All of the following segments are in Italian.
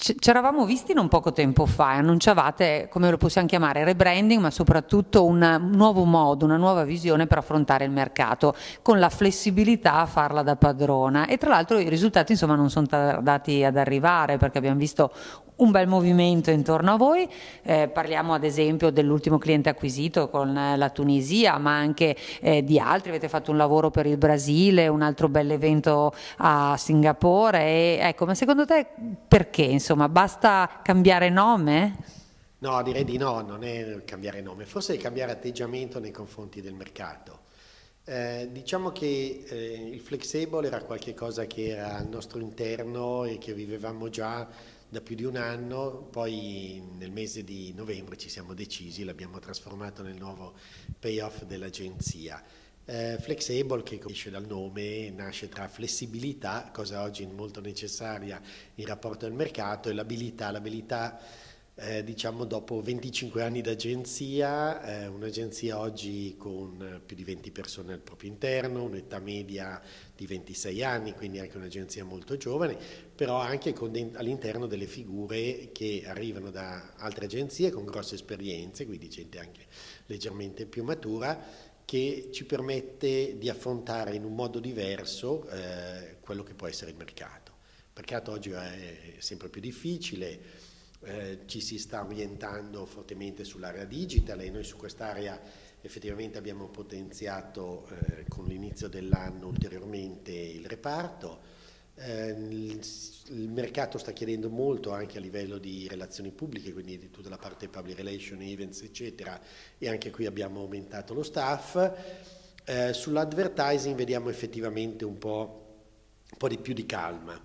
Ci eravamo visti non poco tempo fa e annunciavate, come lo possiamo chiamare, rebranding, ma soprattutto un nuovo modo, una nuova visione per affrontare il mercato, con la flessibilità a farla da padrona. E tra l'altro i risultati insomma non sono tardati ad arrivare, perché abbiamo visto un bel movimento intorno a voi. Parliamo ad esempio dell'ultimo cliente acquisito con la Tunisia, ma anche di altri. Avete fatto un lavoro per il Brasile, un altro bel evento a Singapore. E, ecco, ma secondo te perché? Insomma, basta cambiare nome? No, direi di no, non è cambiare nome, forse è cambiare atteggiamento nei confronti del mercato. Diciamo che il flexible era qualcosa che era al nostro interno e che vivevamo già da più di un anno, poi nel mese di novembre ci siamo decisi, l'abbiamo trasformato nel nuovo payoff dell'agenzia. Flexible, che esce dal nome, nasce tra flessibilità, cosa oggi molto necessaria in rapporto al mercato, e l'abilità diciamo dopo 25 anni d'agenzia, un'agenzia oggi con più di 20 persone al proprio interno, un'età media di 26 anni, quindi anche un'agenzia molto giovane, però anche all'interno delle figure che arrivano da altre agenzie con grosse esperienze, quindi gente anche leggermente più matura, che ci permette di affrontare in un modo diverso quello che può essere il mercato. Il mercato oggi è sempre più difficile, ci si sta orientando fortemente sull'area digital e noi su quest'area effettivamente abbiamo potenziato con l'inizio dell'anno ulteriormente il reparto. Il mercato sta chiedendo molto anche a livello di relazioni pubbliche, quindi di tutta la parte public relation, events eccetera, e anche qui abbiamo aumentato lo staff. Sull'advertising vediamo effettivamente un po' di più di calma.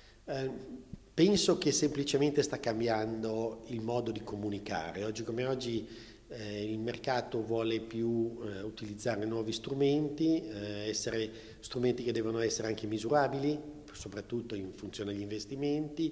Penso che semplicemente sta cambiando il modo di comunicare. Oggi come oggi il mercato vuole più utilizzare nuovi strumenti, essere strumenti che devono essere anche misurabili, soprattutto in funzione agli investimenti,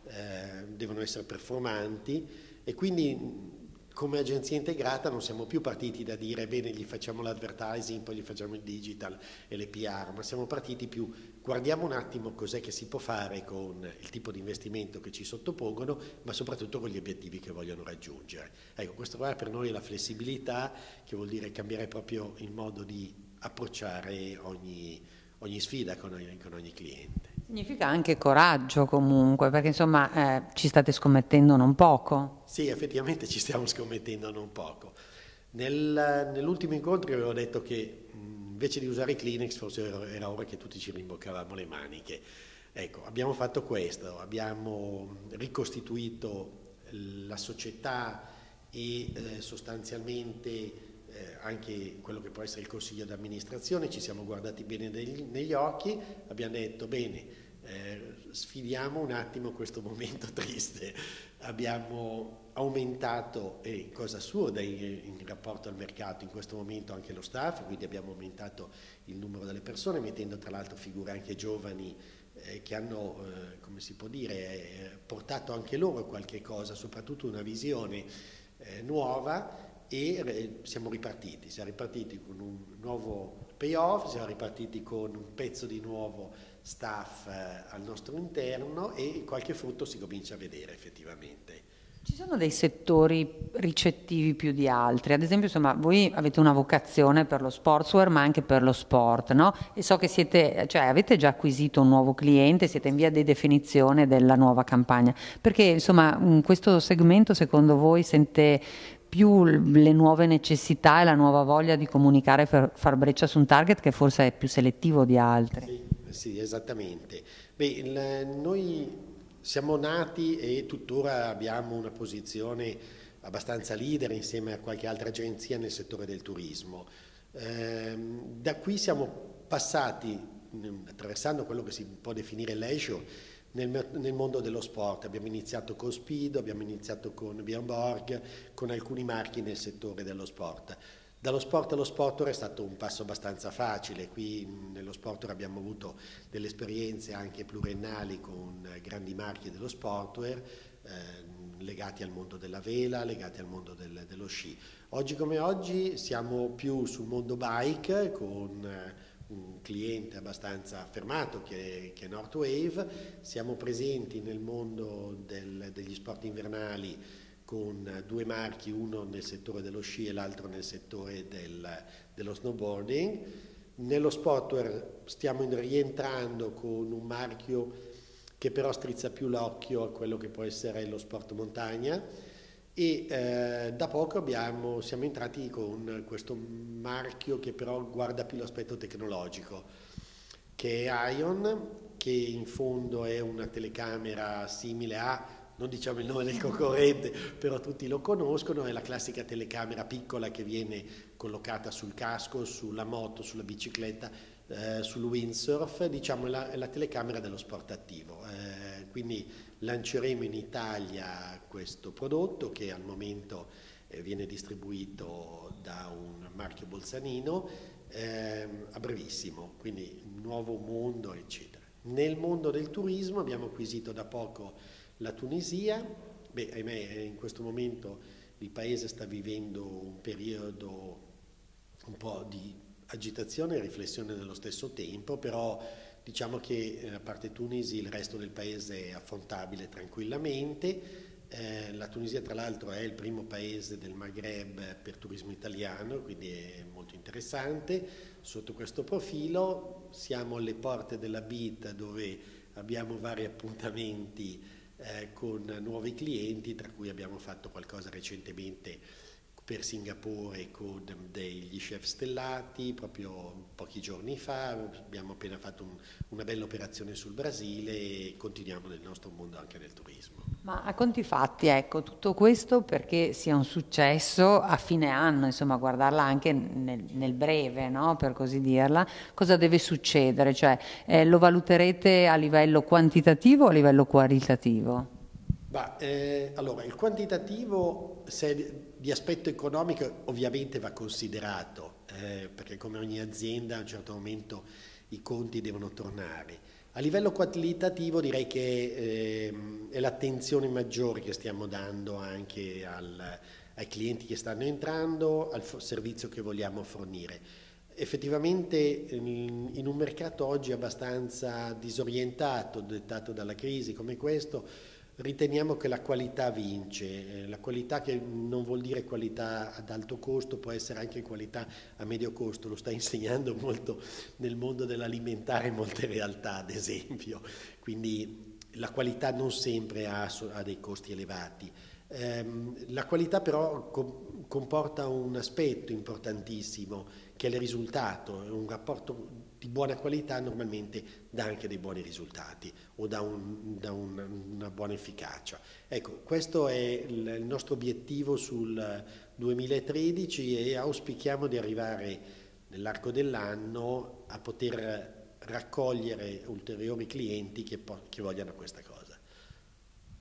devono essere performanti e quindi come agenzia integrata non siamo più partiti da dire bene gli facciamo l'advertising, poi gli facciamo il digital e le PR, ma siamo partiti più guardiamo un attimo cos'è che si può fare con il tipo di investimento che ci sottopongono, ma soprattutto con gli obiettivi che vogliono raggiungere. Ecco, questo qua per noi è la flessibilità, che vuol dire cambiare proprio il modo di approcciare ogni sfida con ogni cliente. Significa anche coraggio comunque, perché insomma ci state scommettendo non poco. Sì, effettivamente ci stiamo scommettendo non poco. Nell'ultimo incontro avevo detto che invece di usare i Kleenex forse era ora che tutti ci rimboccavamo le maniche. Ecco, abbiamo fatto questo, abbiamo ricostituito la società e sostanzialmente anche quello che può essere il consiglio d'amministrazione, ci siamo guardati bene negli occhi, abbiamo detto bene, sfidiamo un attimo questo momento triste, abbiamo aumentato, e cosa assurda in rapporto al mercato in questo momento anche lo staff, quindi abbiamo aumentato il numero delle persone mettendo tra l'altro figure anche giovani che hanno, come si può dire, portato anche loro qualche cosa, soprattutto una visione nuova e siamo ripartiti con un nuovo payoff, siamo ripartiti con un pezzo di nuovo staff al nostro interno e qualche frutto si comincia a vedere effettivamente. Ci sono dei settori ricettivi più di altri, ad esempio, insomma, voi avete una vocazione per lo sportswear, ma anche per lo sport, no? E so che avete già acquisito un nuovo cliente, siete in via di definizione della nuova campagna. Perché, insomma, questo segmento, secondo voi, sente più le nuove necessità e la nuova voglia di comunicare per far breccia su un target che forse è più selettivo di altri? Sì, sì, esattamente. Beh, noi siamo nati e tuttora abbiamo una posizione abbastanza leader insieme a qualche altra agenzia nel settore del turismo. Da qui siamo passati, attraversando quello che si può definire leisure, nel mondo dello sport. Abbiamo iniziato con Speedo, abbiamo iniziato con Björn Borg, con alcuni marchi nel settore dello sport. Dallo sport allo sportwear è stato un passo abbastanza facile, qui nello sportwear abbiamo avuto delle esperienze anche pluriennali con grandi marchi dello sportwear, legati al mondo della vela, legati al mondo dello sci. Oggi come oggi siamo più sul mondo bike con un cliente abbastanza affermato che è Northwave. Siamo presenti nel mondo degli sport invernali con due marchi, uno nel settore dello sci e l'altro nel settore dello snowboarding. Nello sportwear stiamo rientrando con un marchio che però strizza più l'occhio a quello che può essere lo sport montagna, e da poco siamo entrati con questo marchio che però guarda più l'aspetto tecnologico, che è Ion, che in fondo è una telecamera simile non diciamo il nome del concorrente, però tutti lo conoscono, è la classica telecamera piccola che viene collocata sul casco, sulla moto, sulla bicicletta, sul windsurf, diciamo è la telecamera dello sport attivo. Quindi lanceremo in Italia questo prodotto che al momento viene distribuito da un marchio bolzanino a brevissimo, quindi un nuovo mondo, eccetera. Nel mondo del turismo abbiamo acquisito da poco la Tunisia. Ahimè, in questo momento il paese sta vivendo un periodo un po' di agitazione e riflessione nello stesso tempo, però diciamo che a parte Tunisi il resto del paese è affrontabile tranquillamente. La Tunisia tra l'altro è il primo paese del Maghreb per turismo italiano, quindi è molto interessante. Sotto questo profilo siamo alle porte della BIT, dove abbiamo vari appuntamenti con nuovi clienti, tra cui abbiamo fatto qualcosa recentemente per Singapore con degli chef stellati, proprio pochi giorni fa. Abbiamo appena fatto una bella operazione sul Brasile e continuiamo nel nostro mondo anche nel turismo. Ma a conti fatti, ecco, tutto questo perché sia un successo a fine anno, insomma, guardarla anche nel breve, no? Per così dirla, cosa deve succedere? Cioè, lo valuterete a livello quantitativo o a livello qualitativo? Allora, il quantitativo, se di aspetto economico, ovviamente va considerato, perché come ogni azienda a un certo momento i conti devono tornare. A livello qualitativo direi che è l'attenzione maggiore che stiamo dando anche ai clienti che stanno entrando, al servizio che vogliamo fornire. Effettivamente in un mercato oggi abbastanza disorientato, dettato dalla crisi come questo, riteniamo che la qualità vince, la qualità che non vuol dire qualità ad alto costo, può essere anche qualità a medio costo, lo sta insegnando molto nel mondo dell'alimentare in molte realtà, ad esempio, quindi la qualità non sempre ha dei costi elevati. La qualità però comporta un aspetto importantissimo che è il risultato, un rapporto di buona qualità normalmente dà anche dei buoni risultati o dà una buona efficacia. Ecco, questo è il nostro obiettivo sul 2013 e auspichiamo di arrivare nell'arco dell'anno a poter raccogliere ulteriori clienti che vogliano questa cosa.